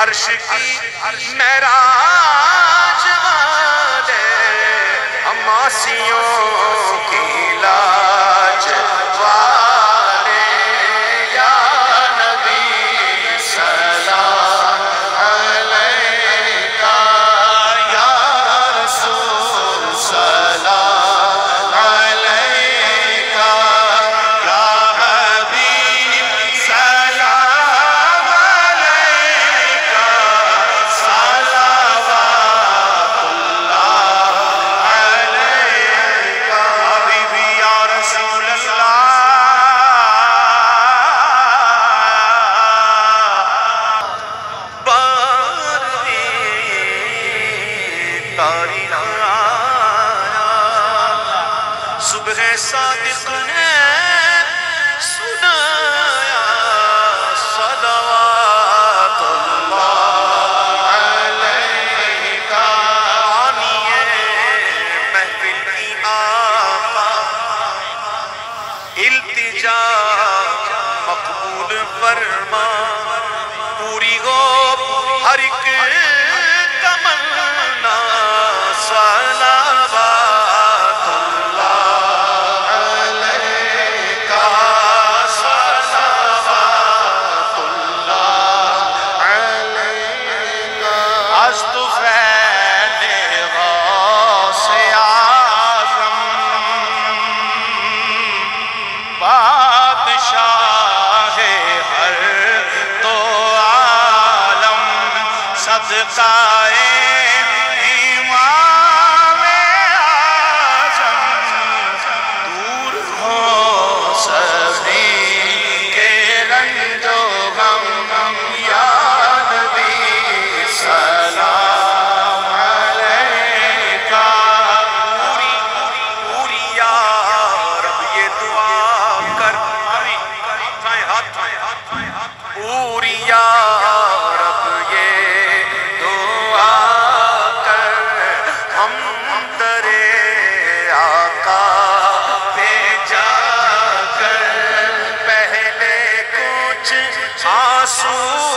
عرش کی معراج والے اماسیوں کی لاج والے یا نبی سلام علیکہ یا رسول سلام علیکہ یا حبیب سلام علیکہ صلوات اللہ علیکہ حبیبی یا رسول اللہ تاریخ آیا صبح صادق نے سنایا صلوات اللہ علیکہ آنیے محفل کی آقا التجا مقبول فرما پوری ہو ہر ایک تمنا صلوات اللہ علیکہ صلوات اللہ علیکہ از تو فیض غوث اعظم بادشاہ ہر دو عالم صدقہ امام اعظم دور ہو سبھی کے رنج و غم یا نبی سلام علیکہ پوری یا رب یہ دعا کر پوری یا رب یہ دعا کر ہم در آقا پہ جا کر پہلے کچھ آنسو